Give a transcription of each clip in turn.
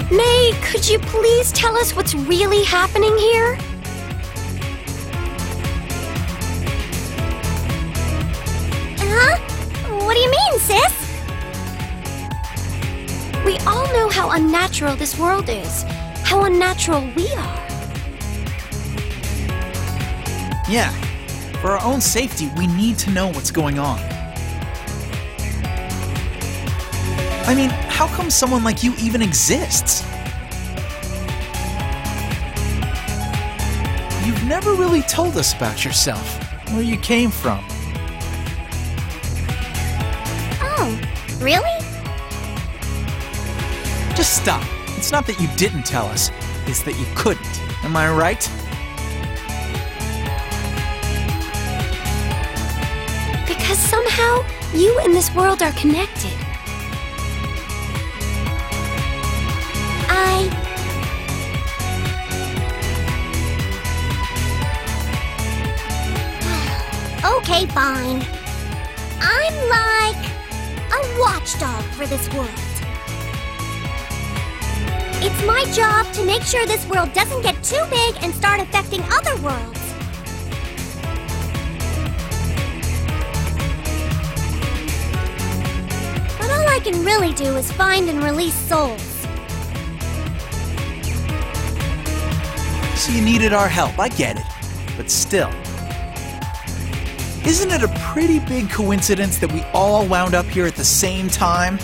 May, could you please tell us what's really happening here? Huh? What do you mean, sis? We all know how unnatural this world is. How unnatural we are. Yeah, for our own safety, we need to know what's going on. I mean, how come someone like you even exists? You've never really told us about yourself, where you came from. Oh, really? Just stop. It's not that you didn't tell us, it's that you couldn't. Am I right? Because somehow, you and this world are connected. Okay, fine. I'm like a watchdog for this world. It's my job to make sure this world doesn't get too big and start affecting other worlds. But all I can really do is find and release souls. So you needed our help, I get it. But still. Isn't it a pretty big coincidence that we all wound up here at the same time?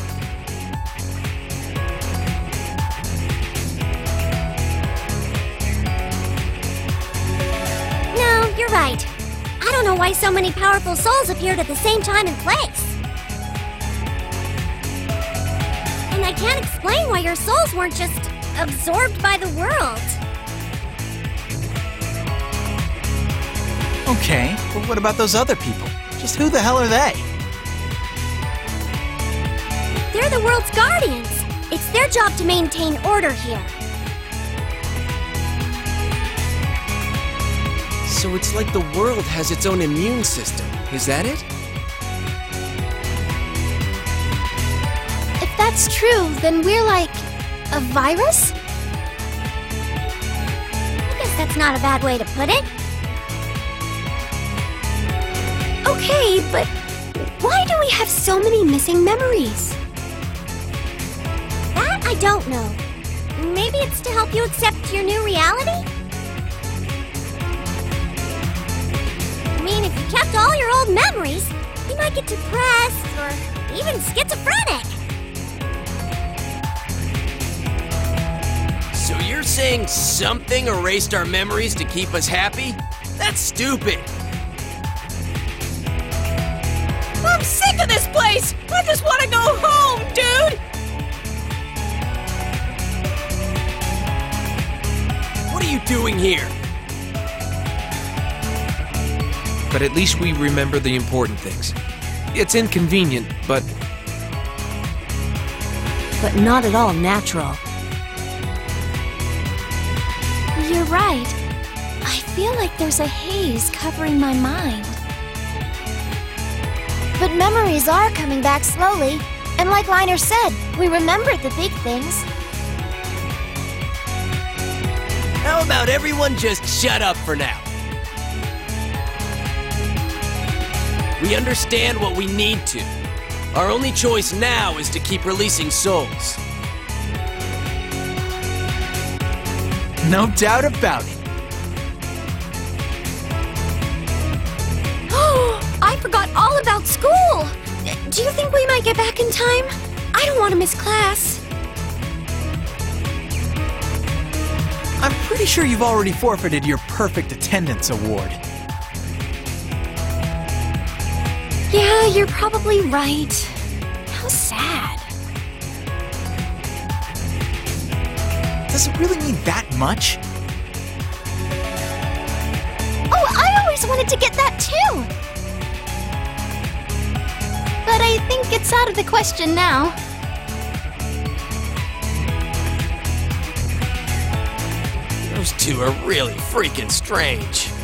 No, you're right. I don't know why so many powerful souls appeared at the same time and place. And I can't explain why your souls weren't just absorbed by the world. Okay, but what about those other people? Just who the hell are they? They're the world's guardians. It's their job to maintain order here. So it's like the world has its own immune system. Is that it? If that's true, then we're like a virus? I guess that's not a bad way to put it. Okay, but why do we have so many missing memories? That I don't know. Maybe it's to help you accept your new reality? I mean, if you kept all your old memories, you might get depressed or even schizophrenic. So you're saying something erased our memories to keep us happy? That's stupid! I'm sick of this place! I just want to go home, dude! What are you doing here? But at least we remember the important things. It's inconvenient, but not at all natural. You're right. I feel like there's a haze covering my mind. But memories are coming back slowly. And like Liner said, we remember the big things. How about everyone just shut up for now? We understand what we need to. Our only choice now is to keep releasing souls. No doubt about it. I forgot all about school! Do you think we might get back in time? I don't want to miss class. I'm pretty sure you've already forfeited your perfect attendance award. Yeah, you're probably right. How sad. Does it really mean that much? Oh, I always wanted to get that too! But I think it's out of the question now. Those two are really freaking strange.